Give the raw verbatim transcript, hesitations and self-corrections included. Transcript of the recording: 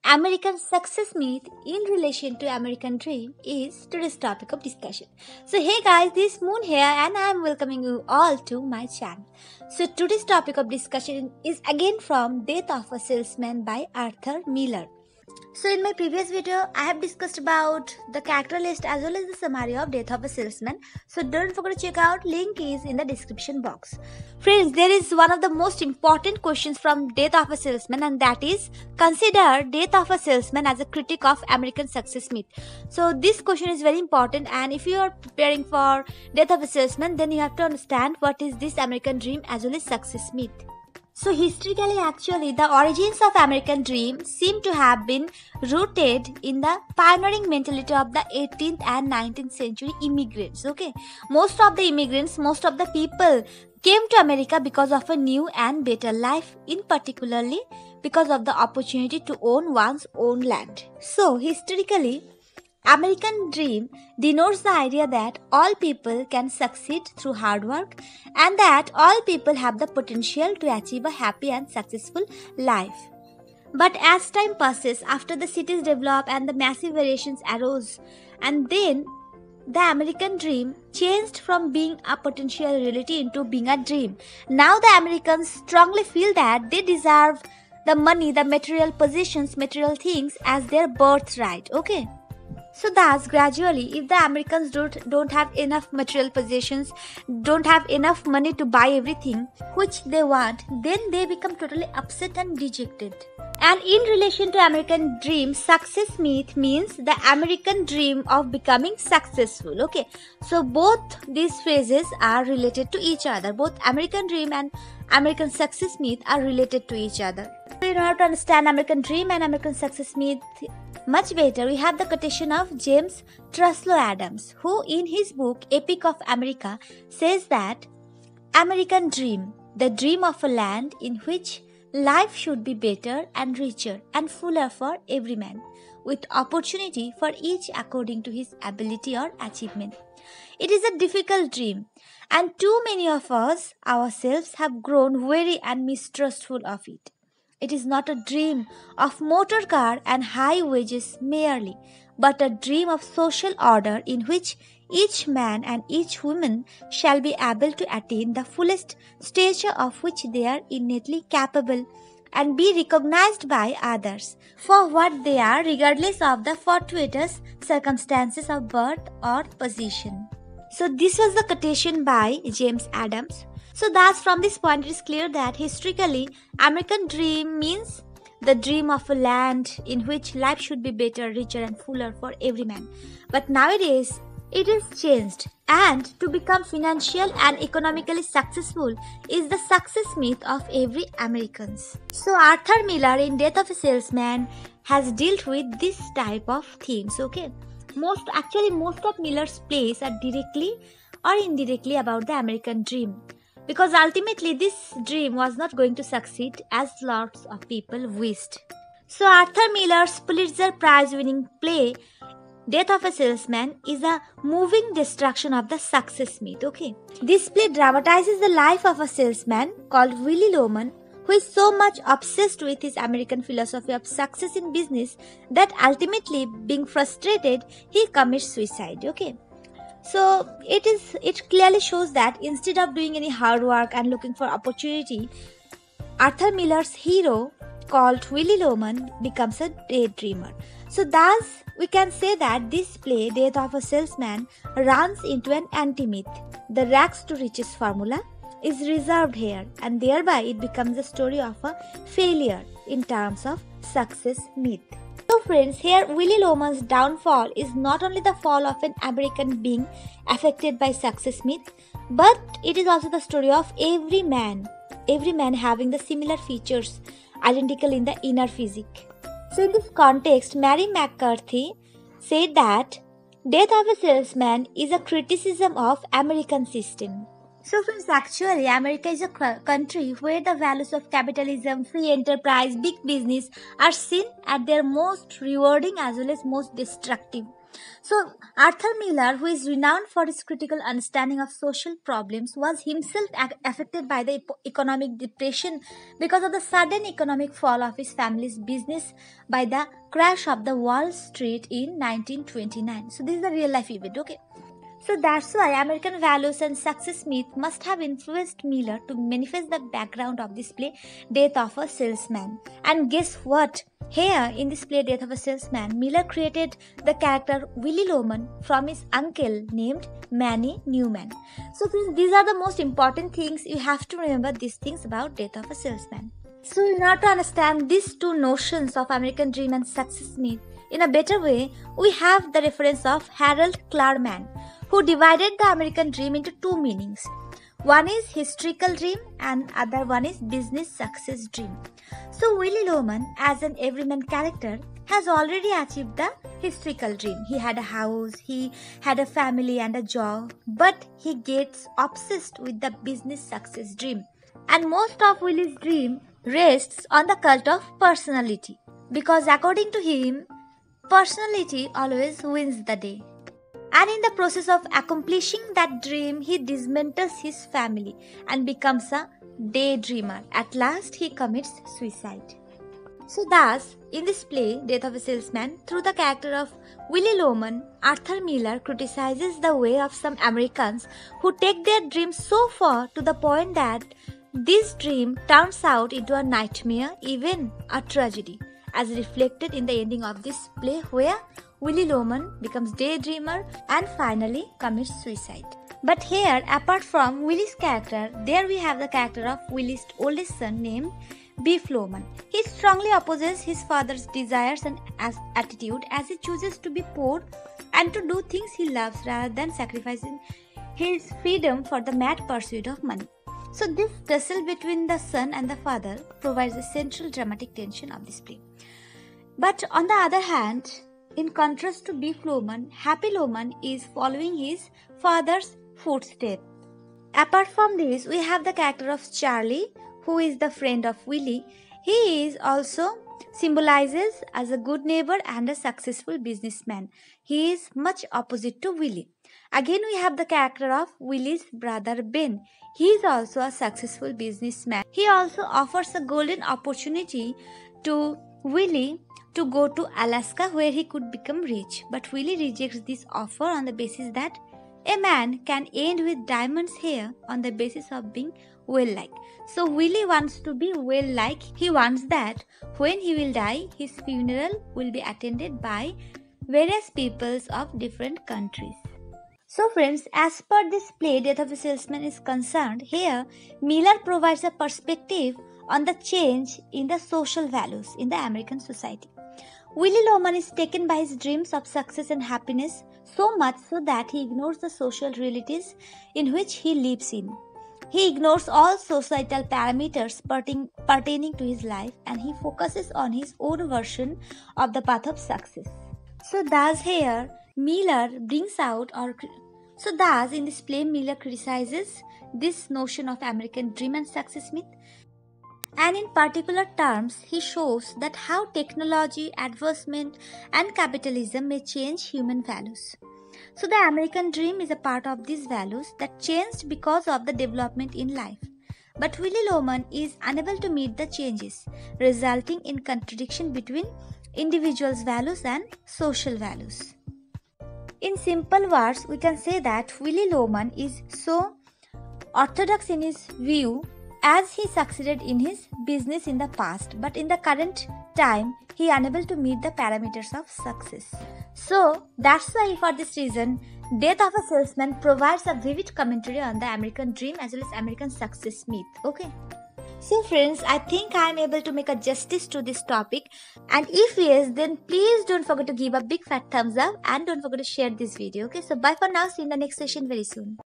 American success myth in relation to American dream is today's topic of discussion. So hey guys, this is Moon here and I am welcoming you all to my channel. So today's topic of discussion is again from Death of a Salesman by Arthur Miller. So in my previous video, I have discussed about the character list as well as the summary of Death of a Salesman. So don't forget to check out, link is in the description box. Friends, there is one of the most important questions from Death of a Salesman, and that is, consider Death of a Salesman as a critique of American success myth. So this question is very important, and if you are preparing for Death of a Salesman, then you have to understand what is this American dream as well as success myth. So historically, actually, the origins of American dream seem to have been rooted in the pioneering mentality of the eighteenth and nineteenth century immigrants. Okay, most of the immigrants, most of the people came to America because of a new and better life, in particularly because of the opportunity to own one's own land. So historically, American dream denotes the idea that all people can succeed through hard work and that all people have the potential to achieve a happy and successful life. But as time passes, after the cities develop and the massive variations arose, and then the American dream changed from being a potential reality into being a dream. Now the Americans strongly feel that they deserve the money, the material possessions, material things as their birthright. Okay. So thus, gradually, if the Americans don't, don't have enough material possessions, don't have enough money to buy everything which they want, then they become totally upset and dejected. And in relation to American dream, success myth means the American dream of becoming successful. Okay, so both these phrases are related to each other. Both American dream and American success myth are related to each other. So in order to understand American dream and American success myth much better, we have the quotation of James Truslow Adams, who in his book Epic of America says that American dream, the dream of a land in which life should be better and richer and fuller for every man, with opportunity for each according to his ability or achievement. It is a difficult dream, and too many of us ourselves have grown weary and mistrustful of it. It is not a dream of motor car and high wages merely, but a dream of social order in which each man and each woman shall be able to attain the fullest stature of which they are innately capable and be recognized by others for what they are, regardless of the fortuitous circumstances of birth or position. So this was the quotation by James Adams. So thus from this point it is clear that historically American dream means the dream of a land in which life should be better, richer and fuller for every man. But nowadays it is changed, and to become financial and economically successful is the success myth of every Americans. So Arthur Miller in Death of a Salesman has dealt with this type of themes. Okay, most actually most of Miller's plays are directly or indirectly about the American dream, because ultimately this dream was not going to succeed as lots of people wished. So Arthur Miller's Pulitzer Prize winning play Death of a Salesman is a moving destruction of the success myth. Okay, this play dramatizes the life of a salesman called Willy Loman, who is so much obsessed with his American philosophy of success in business that ultimately, being frustrated, he commits suicide. Okay, so it is it clearly shows that instead of doing any hard work and looking for opportunity, Arthur Miller's hero called Willy Loman becomes a daydreamer. So thus we can say that this play, Death of a Salesman, runs into an anti-myth. The rags to riches formula is reserved here, and thereby it becomes a story of a failure in terms of success myth. So friends, here Willy Loman's downfall is not only the fall of an American being affected by success myth, but it is also the story of every man, every man having the similar features identical in the inner physique. So in this context, Mary McCarthy said that Death of a Salesman is a criticism of American system. So friends, actually America is a country where the values of capitalism, free enterprise, big business are seen at their most rewarding as well as most destructive. So Arthur Miller, who is renowned for his critical understanding of social problems, was himself ac- affected by the epo- economic depression because of the sudden economic fall of his family's business by the crash of the Wall Street in nineteen twenty-nine. So this is a real life event, okay? So that's why American values and success myth must have influenced Miller to manifest the background of this play, Death of a Salesman. And guess what? Here in this play, Death of a Salesman, Miller created the character Willie Loman from his uncle named Manny Newman. So friends, these are the most important things. You have to remember these things about Death of a Salesman. So in order to understand these two notions of American dream and success myth in a better way, we have the reference of Harold Klarman, who divided the American dream into two meanings. One is historical dream and other one is business success dream. So Willie Loman, as an everyman character, has already achieved the historical dream. He had a house, he had a family and a job, but he gets obsessed with the business success dream. And most of Willie's dream rests on the cult of personality, because according to him, personality always wins the day. And in the process of accomplishing that dream, he dismantles his family and becomes a daydreamer. At last, he commits suicide. So thus, in this play, Death of a Salesman, through the character of Willie Loman, Arthur Miller criticizes the way of some Americans who take their dreams so far to the point that this dream turns out into a nightmare, even a tragedy, as reflected in the ending of this play where Willie Loman becomes daydreamer and finally commits suicide. But here, apart from Willie's character, there we have the character of Willie's oldest son named Beef Loman. He strongly opposes his father's desires and as attitude as he chooses to be poor and to do things he loves rather than sacrificing his freedom for the mad pursuit of money. So this tussle between the son and the father provides the central dramatic tension of this play. But on the other hand, in contrast to Beef Loman, Happy Loman is following his father's footsteps. Apart from this, we have the character of Charlie, who is the friend of Willie. He is also symbolizes as a good neighbor and a successful businessman. He is much opposite to Willie. Again, we have the character of Willie's brother Ben. He is also a successful businessman. He also offers a golden opportunity to Willie to go to Alaska where he could become rich. But Willie rejects this offer on the basis that a man can end with diamonds hair on the basis of being well-liked. So Willie wants to be well-liked. He wants that when he will die, his funeral will be attended by various peoples of different countries. So friends, as per this play, Death of a Salesman is concerned, here Miller provides a perspective on the change in the social values in the American society. Willie Loman is taken by his dreams of success and happiness so much so that he ignores the social realities in which he lives in. He ignores all societal parameters pertaining, pertaining to his life and he focuses on his own version of the path of success. So thus here, Miller brings out or so thus in this play, Miller criticizes this notion of American dream and success myth. And in particular terms, he shows that how technology, advancement and capitalism may change human values. So the American dream is a part of these values that changed because of the development in life. But Willie Loman is unable to meet the changes, resulting in contradiction between individuals' values and social values. In simple words, we can say that Willie Loman is so orthodox in his view as he succeeded in his business in the past, but in the current time, he is unable to meet the parameters of success. So, that's why for this reason, Death of a Salesman provides a vivid commentary on the American dream as well as American success myth. Okay. So friends, I think I am able to make a justice to this topic, and if yes, then please don't forget to give a big fat thumbs up and don't forget to share this video. Okay, so bye for now. See you in the next session very soon.